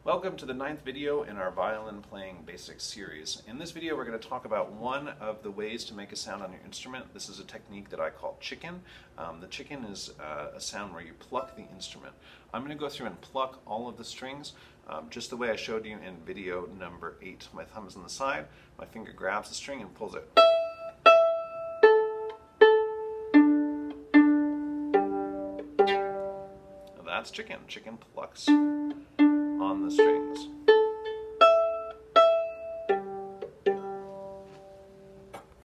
Welcome to the 9th video in our Violin Playing Basics series. In this video we're going to talk about one of the ways to make a sound on your instrument. This is a technique that I call chicken. The chicken is a sound where you pluck the instrument. I'm going to go through and pluck all of the strings just the way I showed you in video number 8. My thumb is on the side, my finger grabs the string and pulls it. Now that's chicken. Chicken plucks on the string.